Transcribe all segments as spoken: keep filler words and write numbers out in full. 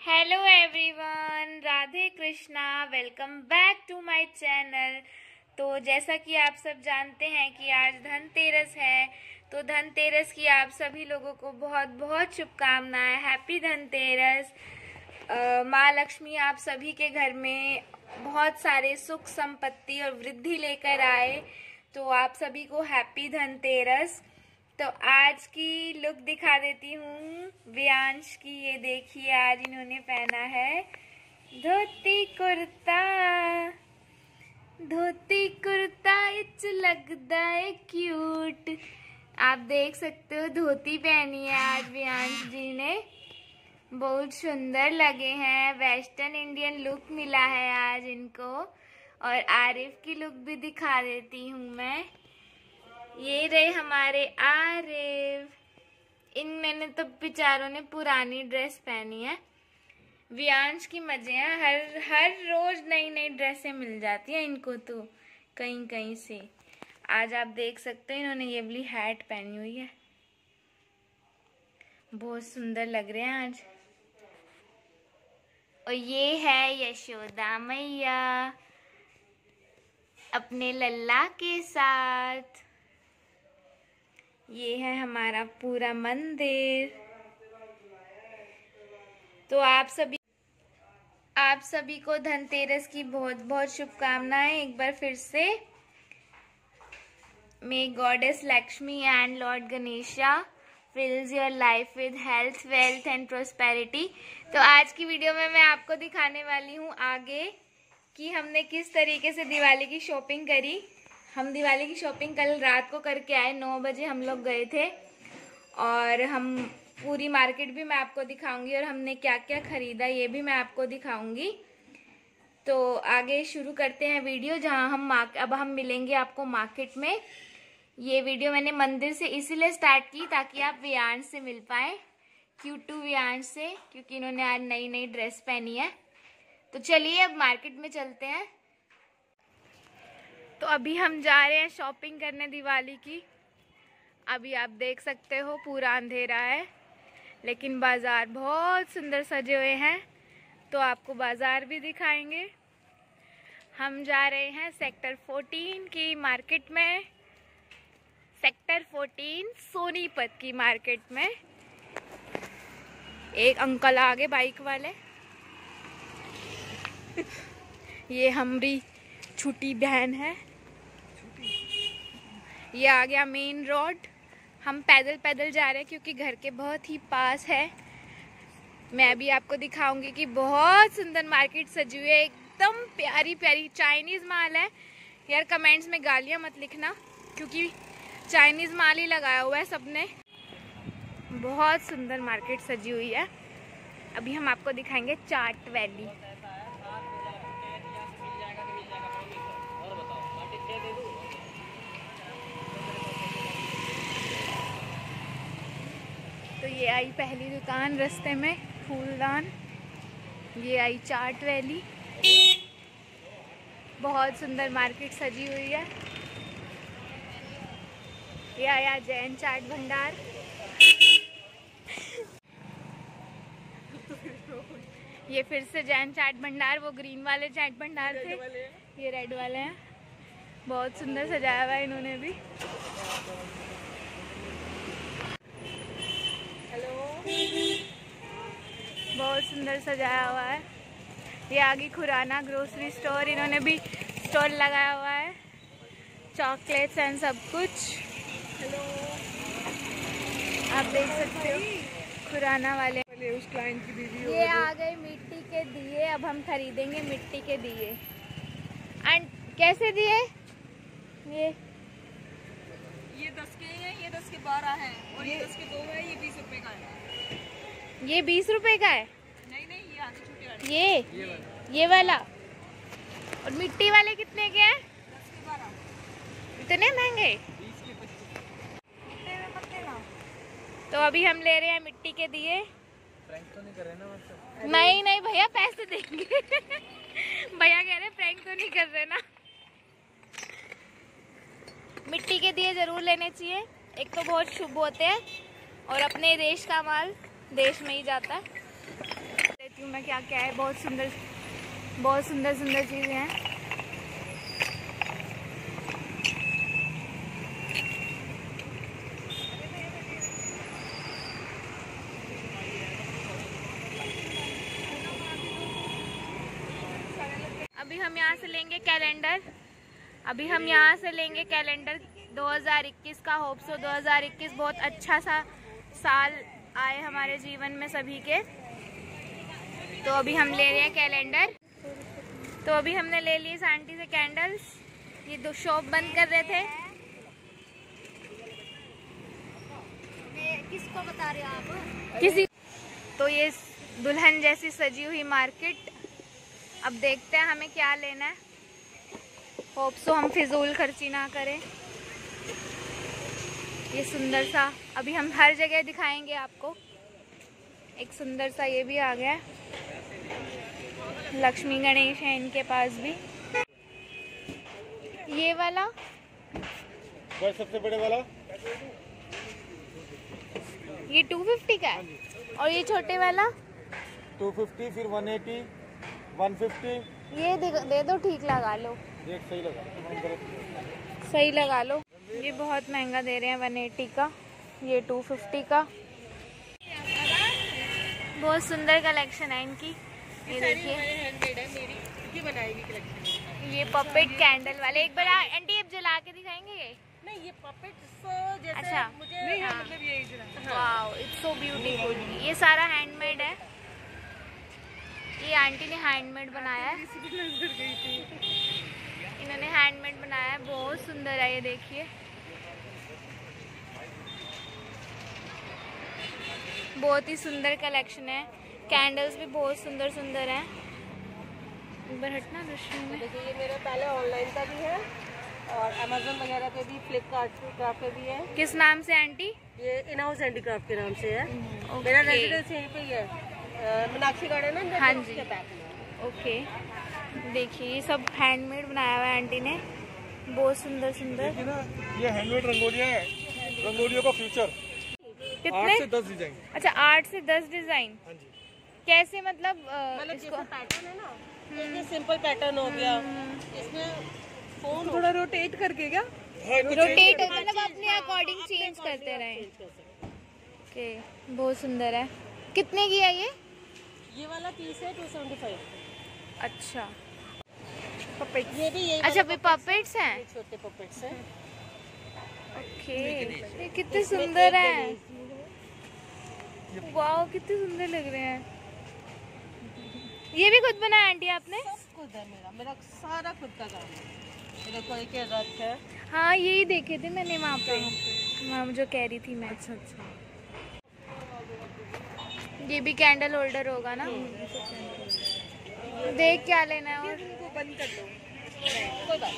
Hello everyone, Radhe Krishna. Welcome back to my channel. तो जैसा कि आप सब जानते हैं कि आज धनतेरस है, तो धनतेरस की आप सभी लोगों को बहुत बहुत शुभकामनाएं। हैप्पी धनतेरस। माँ लक्ष्मी आप सभी के घर में बहुत सारे सुख संपत्ति और वृद्धि लेकर आए। तो आप सभी को हैप्पी धनतेरस। तो आज की लुक दिखा देती हूँ व्यांश की। ये देखिए, आज इन्होंने पहना है धोती कुर्ता। धोती कुर्ता इच लगता है क्यूट। आप देख सकते हो, धोती पहनी है आज व्यांश जी ने। बहुत सुंदर लगे हैं। वेस्टर्न इंडियन लुक मिला है आज इनको। और आरिफ की लुक भी दिखा देती हूँ मैं। ये रहे हमारे आरिफ। इन मैंने तो बेचारों ने पुरानी ड्रेस पहनी है। व्यांश की मजे हैं, हर हर रोज नई नई ड्रेसें मिल जाती हैं इनको तो कहीं कहीं से। आज आप देख सकते हैं इन्होंने ये वाली हैट पहनी हुई है। बहुत सुंदर लग रहे हैं आज। और ये है यशोदा मैया अपने लल्ला के साथ। ये है हमारा पूरा मंदिर। तो आप सभी आप सभी को धनतेरस की बहुत बहुत शुभकामनाएं एक बार फिर से। May goddess Lakshmi and lord Ganesha fills your life with health, wealth and prosperity। तो आज की वीडियो में मैं आपको दिखाने वाली हूँ आगे कि हमने किस तरीके से दिवाली की शॉपिंग करी। हम दिवाली की शॉपिंग कल रात को करके आए, नौ बजे हम लोग गए थे। और हम पूरी मार्केट भी मैं आपको दिखाऊंगी और हमने क्या क्या खरीदा ये भी मैं आपको दिखाऊंगी। तो आगे शुरू करते हैं वीडियो, जहां हम अब हम मिलेंगे आपको मार्केट में। ये वीडियो मैंने मंदिर से इसीलिए स्टार्ट की ताकि आप व्यांश से मिल पाए, क्यूटू व्यांश से, क्योंकि इन्होंने आज नई नई ड्रेस पहनी है। तो चलिए अब मार्केट में चलते हैं। तो अभी हम जा रहे हैं शॉपिंग करने दिवाली की। अभी आप देख सकते हो पूरा अंधेरा है, लेकिन बाजार बहुत सुंदर सजे हुए हैं। तो आपको बाजार भी दिखाएंगे। हम जा रहे हैं सेक्टर फोर्टीन की मार्केट में। सेक्टर फोर्टीन सोनीपत की मार्केट में। एक अंकल आगे बाइक वाले। ये हमारी छोटी बहन है। ये आ गया मेन रोड। हम पैदल पैदल जा रहे हैं क्योंकि घर के बहुत ही पास है। मैं अभी आपको दिखाऊंगी कि बहुत सुंदर मार्केट सजी हुई है, एकदम प्यारी प्यारी चाइनीज माल है। यार कमेंट्स में गालियां मत लिखना, क्योंकि चाइनीज माल ही लगाया हुआ है सबने। बहुत सुंदर मार्केट सजी हुई है। अभी हम आपको दिखाएंगे चाट वैली। तो ये आई पहली दुकान रास्ते में, फूलदान। ये आई चाट वैली। बहुत सुंदर मार्केट सजी हुई है। ये आया जैन चाट भंडार। ये फिर से जैन चाट भंडार, वो ग्रीन वाले चाट भंडार थे, ये रेड वाले हैं। बहुत सुंदर सजाया हुआ है इन्होंने भी। हेलो। बहुत सुंदर सजाया हुआ है। ये आगे खुराना ग्रोसरी स्टोर, इन्होंने भी स्टॉल लगाया हुआ है, चॉकलेट्स एंड सब कुछ। हेलो, आप देख सकते हो खुराना वाले। उस क्लाइंट की दीदी ये आ गए मिट्टी के दिए। अब हम खरीदेंगे मिट्टी के दिए। एंड कैसे दिए? ये ये दस के हैं, ये दस के बारह हैं, और ये दस के दो है। ये बीस रुपए का है। ये बीस रुपए का है? नहीं नहीं, ये आगे छोटे वाले। ये ये वाला, ये वाला। और मिट्टी वाले कितने के हैं? दस के बारह। इतने महंगे? बीस के पच्चीस। कितने में पत्ते ना? तो अभी हम ले रहे हैं मिट्टी के दिए। प्रैंक तो नहीं कर रहे ना मतलब? नहीं नहीं भैया, पैसे देंगे। भैया कह रहे प्रैंक तो नहीं कर रहे ना। मिट्टी के दिए जरूर लेने चाहिए। एक तो बहुत शुभ होते हैं और अपने देश का माल देश में ही जाता है। देखती हूँ मैं क्या क्या है। बहुत सुंदर बहुत सुंदर सुंदर चीज़ें हैं। अभी हम यहाँ से लेंगे कैलेंडर अभी हम यहाँ से लेंगे कैलेंडर दो हज़ार इक्कीस का। होप सो दो हज़ार इक्कीस बहुत अच्छा सा साल आए हमारे जीवन में सभी के। तो अभी हम ले रहे हैं कैलेंडर। तो अभी हमने ले लिए आंटी से कैंडल्स। ये दो शॉप बंद कर रहे थे। किसको बता रहे हो आप? किसी तो ये दुल्हन जैसी सजी हुई मार्केट। अब देखते हैं हमें क्या लेना है। होप सो हम फिजूल खर्ची ना करें। ये सुंदर सा अभी हम हर जगह दिखाएंगे आपको। एक सुंदर सा ये भी आ गया। लक्ष्मी गणेश है इनके पास भी। ये वाला सबसे बड़े वाला ये टू फिफ्टी का है। और ये छोटे वाला टू फिफ्टी, फिर वन एटी, वन फिफ्टी। ये दे, दे दो, ठीक लगा लो। एक सही लगा सही लगा लो। ये बहुत महंगा दे रहे हैं वन एटी का। ये टू फिफ्टी का। बहुत सुंदर कलेक्शन है इनकी। ये देखिए मेरी बनाई हुई कलेक्शन। ये पपेट कैंडल वाले। एक बार आंटी अब जला के दिखाएंगे ये। नहीं, ये पपेट्स जैसे अच्छा मुझे नहीं, हाँ, मतलब यही जला। Wow, it's so beautiful. ये सारा हैंडमेड है। ये आंटी ने हैंडमेड बनाया है। इन्होंने हैंडमेड बनाया है। बहुत सुंदर है ये, देखिए। बहुत ही सुंदर कलेक्शन है। कैंडल्स भी बहुत सुंदर सुंदर हैं। एक बार हटना दृश्य में। देखिए, ये मेरे पहले ऑनलाइन का भी है और अमेजोन वगैरह पे भी, फ्लिपकार्ट क्राफ्ट पे भी है। किस नाम से आंटी? ये इन हाउस हैंडीक्राफ्ट के नाम से है। ओके। मेरा रेजिडेंस यहीं पे ही है, मीनाक्षी गार्डन है। हाँ जी, ओके। देखिए ये सब हैंडमेड बनाया हुआ है आंटी ने। बहुत सुंदर सुंदर। देखिए ना, ये हैंडमेड रंगोलियाँ हैं। रंगोलियों का फ्यूचर। कितने? आठ से दस डिजाइन। अच्छा, आठ से दस डिजाइन। हाँ जी। कैसे मतलब? मतलब इसको पैटर्न है ना, ये सिंपल पैटर्न हो गया। इसमें फोन थोड़ा रोटेट करके क्या? रोटेट मतलब अपने अकॉर्डिंग चेंज करते रहे। ओके, बहुत सुंदर है। कितने की है ये? ये वाला पीस है टू सेवेंटी फाइव। अच्छा, पपेट। ये भी यही अच्छा भी पपेट्स हैं। छोटे पपेट्स हैं। ओके, ये कितने सुंदर हैं। वाओ, कितने सुंदर लग रहे हैं। ये भी खुद बनाया आंटी आपने? सब खुद है मेरा मेरा सारा खुद का काम है। मेरे को एक रथ है। हाँ, यही देखे थे मैंने वहाँ पे, वहाँ जो कह रही थी मैं। अच्छा अच्छा, ये भी कैंडल होल्डर होगा ना? देख क्या लेना है। और इनको बंद कर दो, कोई बात।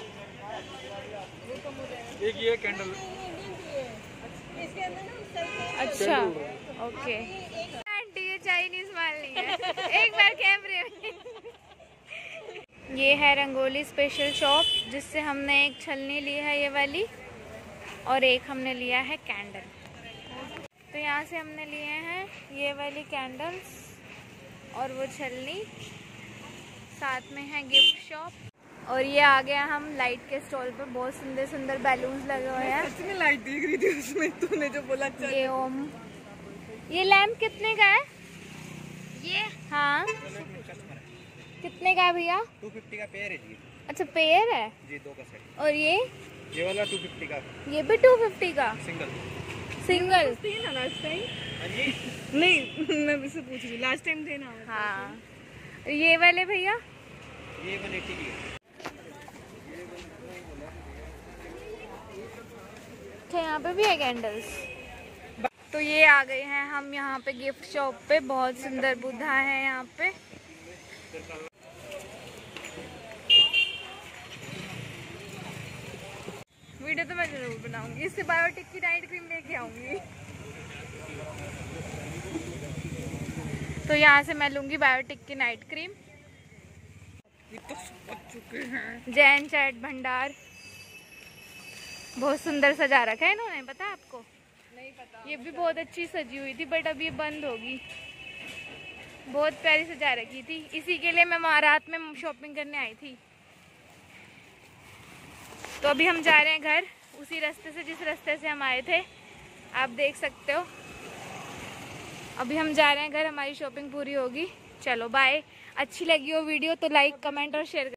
एक ये कैंडल। इसके अंदर ना, अच्छा, ओके। आंटी ये चाइनीज माल नहीं है। एक बार कैमरे में। ये है रंगोली स्पेशल शॉप, जिससे हमने एक छलनी ली है ये वाली, और एक हमने लिया है कैंडल। तो यहाँ से हमने लिए हैं ये वाली कैंडल्स और वो छलनी। साथ में है गिफ्ट शॉप। और ये आ गया हम लाइट के स्टॉल पर। बहुत सुंदर सुंदर बैलून्स लगे हुए हैं। सच में लाइट दिख रही थी उसमें, तूने जो बोला। ये ओम, ये लैम्प कितने का है ये? हाँ, कितने का है भैया? टू फिफ्टी का पेयर है जी। अच्छा, पेयर है जी, दो का सेट। और ये ये वाला टू फिफ्टी का। ये भी टू फिफ्टी का सिंगल। सिंगल। थी ना लास्ट टाइम? हाँ जी। नहीं, मैं भी से पूछ रही, लास्ट टाइम थे ना। हाँ, ये वाले भैया ये वन एटी की है। अच्छा, यहाँ पे भी है कैंडल्स। तो ये आ गए हैं हम यहाँ पे गिफ्ट शॉप पे। बहुत सुंदर बुद्धा है यहाँ पे। वीडियो तो मैं जरूर बनाऊंगी। इससे बायोटिक की नाइट क्रीम लेके आऊंगी। तो यहाँ से मैं लूंगी बायोटिक की नाइट क्रीम। जैन चैट भंडार बहुत सुंदर सजा रखा है इन्होंने, पता है आपको? नहीं पता। ये भी बहुत अच्छी सजी हुई थी, बट अब ये बंद होगी। बहुत प्यारी सजा रखी थी, इसी के लिए मैं वहाँ रात में शॉपिंग करने आई थी। तो अभी हम जा रहे हैं घर, उसी रास्ते से जिस रास्ते से हम आए थे, आप देख सकते हो। अभी हम जा रहे हैं घर, हमारी शॉपिंग पूरी होगी। चलो बाय। अच्छी लगी हो वीडियो तो लाइक कमेंट और शेयर